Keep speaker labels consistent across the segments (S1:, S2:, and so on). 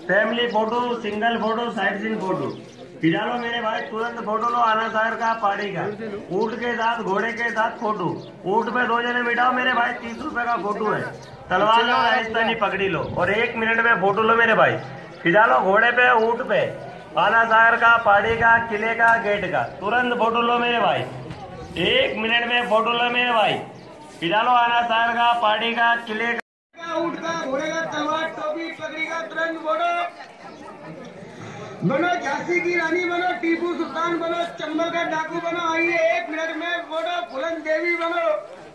S1: Family photo, single photo, side scene photo खिंचा लो मेरे भाई, तुरंत फोटो लो। आना शहर का, पहाड़ी का, ऊंट के साथ, घोड़े के साथ फोटो। ऊंट पे 2 जने बिठाओ मेरे भाई, 30 रुपए का फोटो है। तलवार लो, राजस्थानी पगड़ी लो और 1 मिनट में फोटो लो मेरे भाई। खिंचा लो घोड़े पे, ऊंट पे, आना शहर का, पहाड़ी का, किले का, गेट का, तुरंत फोटो लो मेरे भाई। 1 मिनट में फोटो लो मेरे भाई। खिंचा लो आना शहर का, पहाड़ी का, किले का, ऊंट का, घोड़े का, तलवार, टोपी, पगड़ी का, तुरंत फोटो। बनो झांसी की रानी बनो, टीपू सुल्तान बनो, चंबल का डाकू बनो। आइए 1 मिनट में फोटो, फुलन देवी बनो।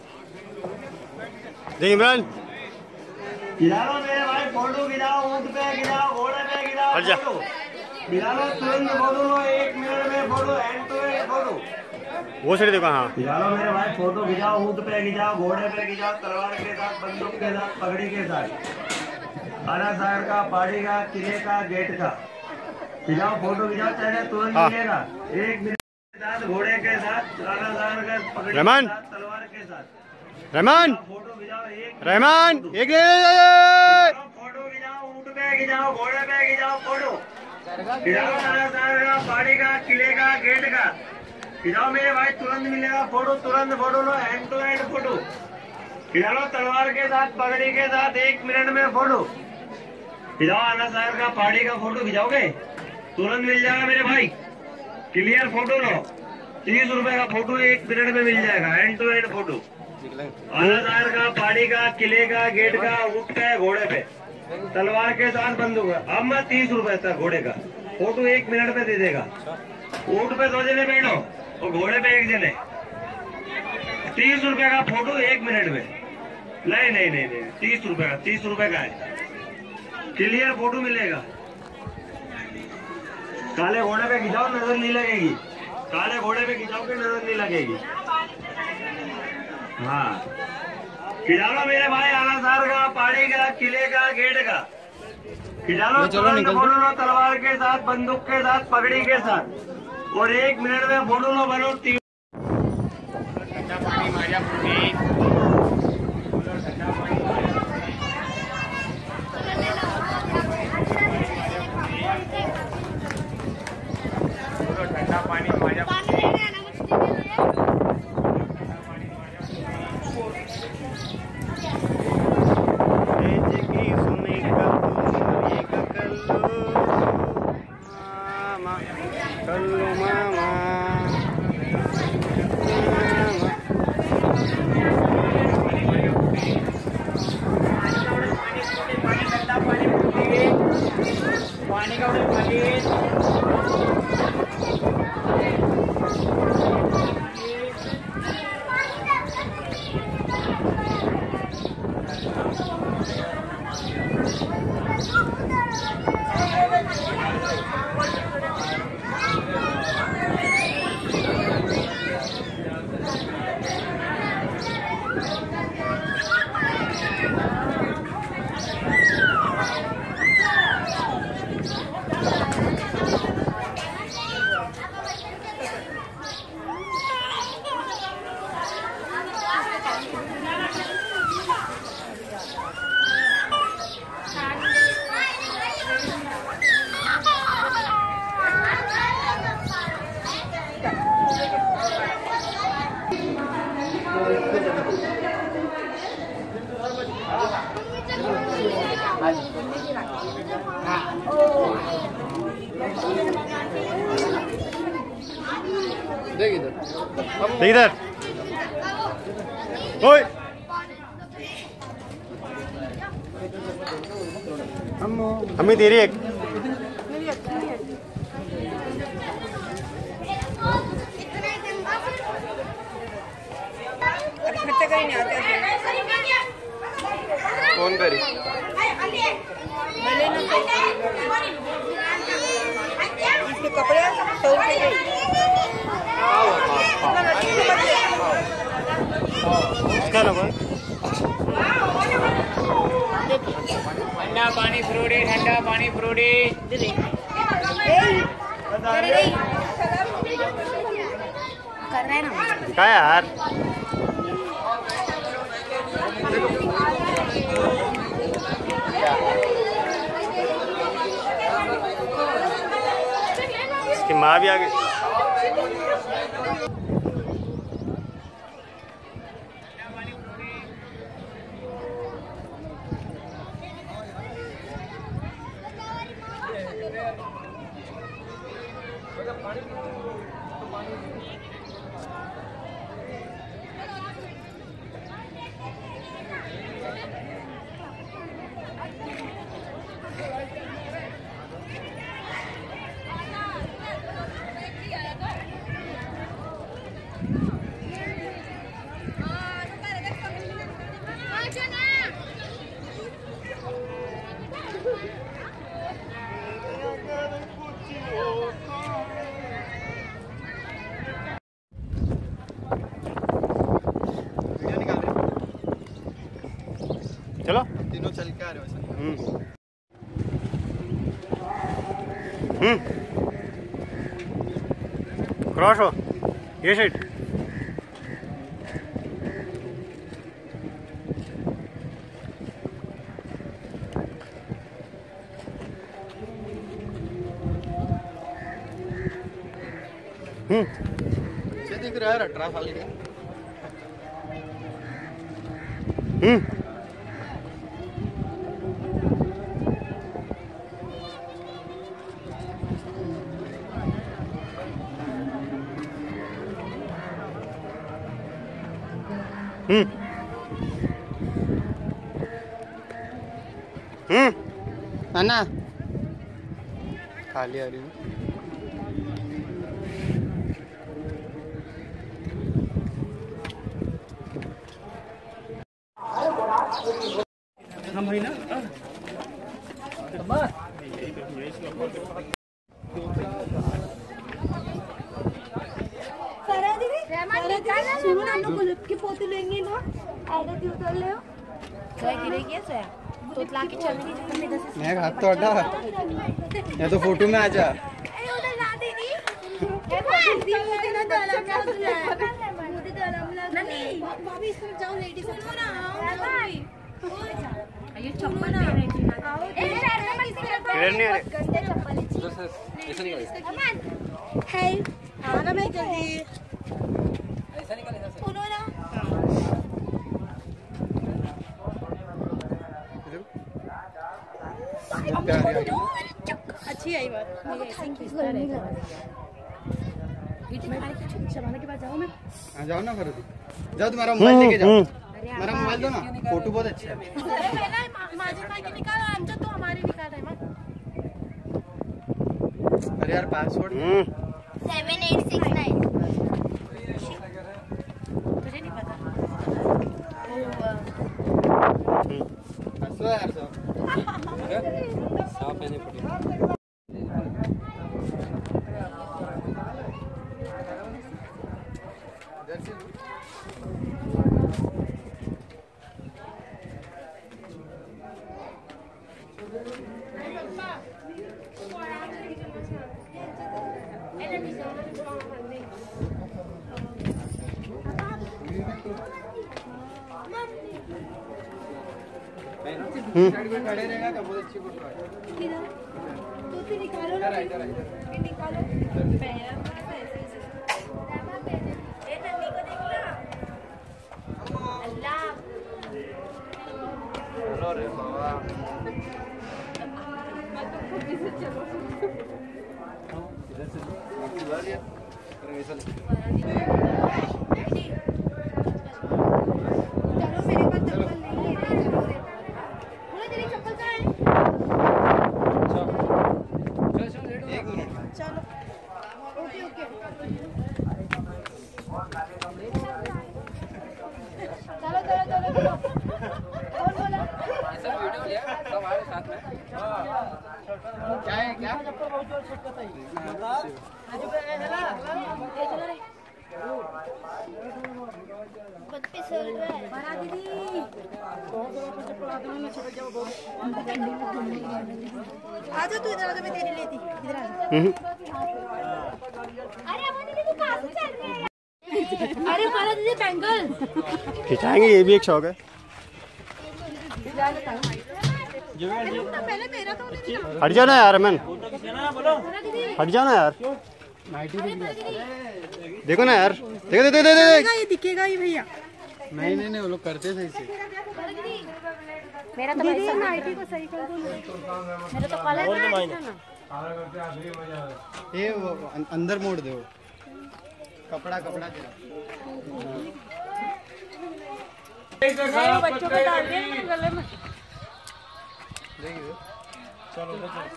S2: जी इमरान
S1: गिराओ मेरे भाई, फोटो गिराओ, ऊंट पे गिराओ, घोड़े पे गिराओ, फोटो गिराओ, तुरंत फोटो लो। 1 मिनट में photo, end to end photo.
S2: वो सही देखो। हाँ
S1: गिराओ मेरे भाई, फोटो खिंचाओ, ऊंट पे खिंचाओ, घोड़े पे खिंचाओ, तलवार के साथ, बंदूक के साथ, पगड़ी के साथ, आना शहर का, पहाड़ी का, किले का, गेट का, खिंचाओ फोटो, खिंचाओ, चाहे तुरंत मिलेगा। 1 मिनट के साथ, घोड़े के साथ, आना शहर का, पगड़ी के साथ, तलवार के साथ,
S2: रहमान
S1: फोटो खिंचाओ।
S2: रहमान एक
S1: फोटो खिंचाओ, ऊंट पे खिंचाओ, घोड़े पे खिंचाओ, फोटो खिंचाओ, आना शहर का, पहाड़ी का, किले का, गेट का, खिंचाओ मेरे भाई, तुरंत मिलेगा फोटो। तुरंत फोटो लो, हैंड टू हैंड फोटो खिंचा लो, तलवार के साथ, पगड़ी के साथ, 1 मिनट में फोटो खिंचाओ। आना शहर का, पहाड़ी का फोटो खिंचाओगे, तुरंत मिल जाएगा मेरे भाई। क्लियर फोटो लो, 30 रुपए का फोटो 1 मिनट में मिल जाएगा, हैंड टू हैंड फोटो। आना शहर का, पहाड़ी का, किले का, गेट का, ऊंट का, घोड़े पे, तलवार के साथ, बंदूक है। अब मैं 30 रुपए तक घोड़े का फोटो 1 मिनट में दे देगा। ऊंट पे 2 जने बैठो और घोड़े पे 1 जने, 30 रुपए का फोटो 1 मिनट में। नहीं नहीं नहीं नहीं, 30 रुपए का, 30 रुपए का है। क्लियर फोटो मिलेगा। काले घोड़े पे खिंचाओ, नजर नहीं लगेगी। काले घोड़े पे खिंचाओगे, नजर नहीं लगेगी। हाँ खिंचा लो मेरे भाई, आना शहर का, पहाड़ी का, किले का, गेट का, खिंचा लो, तुरंत फोटो लो, तलवार के साथ, बंदूक के साथ, पगड़ी के साथ, और 1 मिनट में फोटो लो। बनो
S2: ठंडा पानी कल्लू मामा पानी का देख इधर ओए अम्मी तेरी एक कौन करी
S3: इसके कपड़े 100 रुपए
S4: ठंडा पानी फ्रूटी, ठंडा पानी फ्रूटी।
S3: कर रहे हैं ना
S2: क्या यार इसकी माँ भी आ गई। चलो
S5: तीनों चल के आ रहे हो।
S2: क्रॉस हो ये साइड।
S5: दिख रहा है 18 साल के। अन्ना खाली आ रही हूँ।
S2: हम भाई ना
S3: सुनो ना, हम लोग गुलाब के पौधे लेंगे ना, आगे उतर ले गिरेगी ऐसा तो लाके चलने की जरूरत नहीं।
S5: मैं हाथ तो हटा या तो फोटो में आ जा।
S3: उधर ला दीदी मोदी ना डाला क्या तुझे मोदी डाला नहीं भाभी इसमें जाओ लेडीज सुनो ना ये चप्पल ना गंदे चप्पल है आना मैं जल्दी सुनो ना। अच्छी आई बात शबाना के पास जाऊँ मैं।
S5: जाओ ना फिर जाओ तुम्हारा मोबाइल लेके जाओ। मेरा मोबाइल दो ना, फोटो बहुत अच्छा है।
S3: तो हमारी निकाल रहे
S5: अरे यार पासवर्ड
S3: 7869 तुझे नहीं पता
S5: हंसो यार सब।
S2: साफ है नहीं पड़ी।
S5: खड़े रहेगा तो बहुत अच्छी फोटो आएगी।
S3: तो निकालो ना निकालो अल्लाह
S5: रे बाबा
S3: आजा तू इधर आजा मैं तेरी लेती इधर आ। अरे अमन दीदी तू कहां से चल रही है? अरे फरा दीदी बैंगल
S2: खिंचाएंगे, ये भी एक शौक है।
S3: पहले मेरा तो
S2: हट जाना यार अमन, हट जाना यार। देखो ना यार, देखो देखो देखो देखो।
S3: ये दिखेगा ही भैया।
S5: नहीं वो लोग करते सही से।
S3: मेरा तो भाई नाइटी को सही कर दो। मेरा तो कलर है ना।
S5: ये वो अंदर मोड़ दो कपड़ा तेरा।
S3: बच्चों को डाल दे गले में।
S2: चलो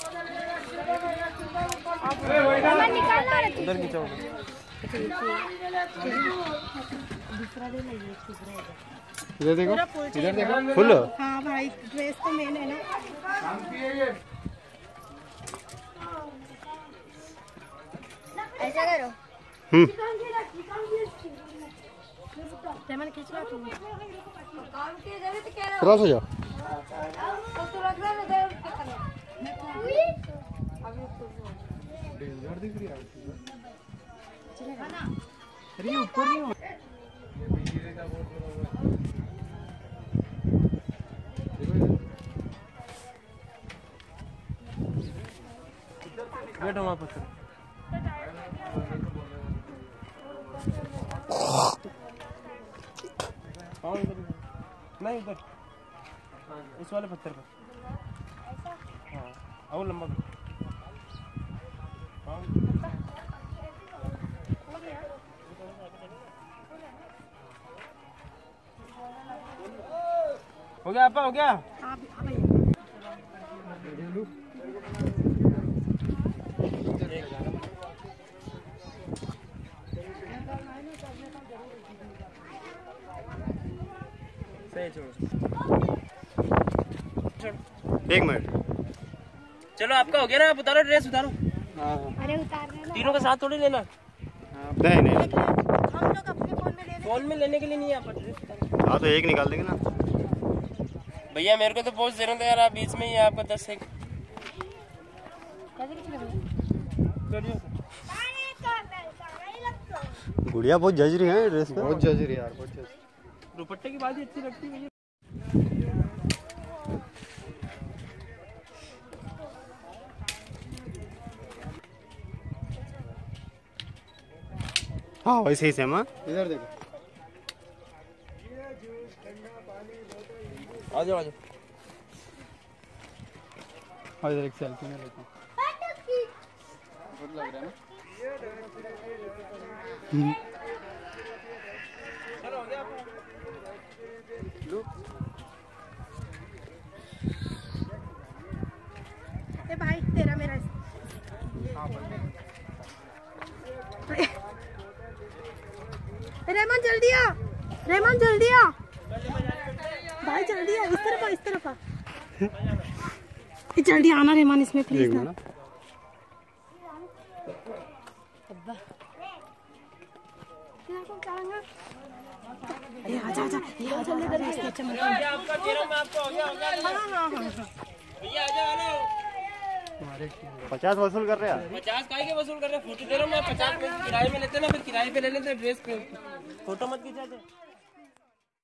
S3: उधर
S2: खींचो।
S5: इधर देखो
S2: फुल।
S3: हाँ भाई ड्रेस तो मेन है ना। ऐसा करो। खींच लो तुम।
S2: क्रॉस हो जाओ।
S5: अरे ऊपर नहीं हो।
S2: बैठो वहाँ पर। नहीं उधर इस वाले पत्थर पर। हाँ और लंबा हो गया आपका हो गया। एक मिनट।
S4: चलो आपका हो गया ना, आप उतारो ड्रेस उतारो।
S3: अरे उतारना
S4: तीनों के साथ थोड़ी लेना।
S2: नहीं नहीं
S3: हम लोग अपने फोन में ले
S4: फोन में लेने के लिए नहीं है आप ड्रेस उतारो।
S2: हाँ तो एक निकाल देंगे ना।
S4: भैया मेरे को तो पोज देना था यार, आप बीच में ही आपका 10 सेकंड।
S2: गुड़िया बहुत जज रही है ड्रेस पे।
S5: बहुत जज रही यार, बहुत जज।
S4: दुपट्टे की बात ही अच्छी लगती है भैया।
S2: हाँ वैसे ही सेम।
S5: इधर देखो।
S4: आ जाओ
S5: हाँ इधर एक सेल्फी में लेता हूँ। बहुत लग रहा है ना।
S3: ए भाई तेरा मेरा रहमान जल्दी आ। रहमान जल्दी आ भाई, जल्दी आ। इस तरफ आ। जल्दी आना रहमान इसमें प्लीज ना। आजा आजा
S4: आपका चेहरा में आपका हो गया। भैया आ जाओ।
S2: 50 वसूल कर रहे हैं।
S4: 50 काहे के वसूल कर रहे हैं? फोटो दे रहा हूँ मैं। 50 किराए में लेते ना, फिर किराए पे ले लेते ड्रेस पे। फोटो मत खींचा दे।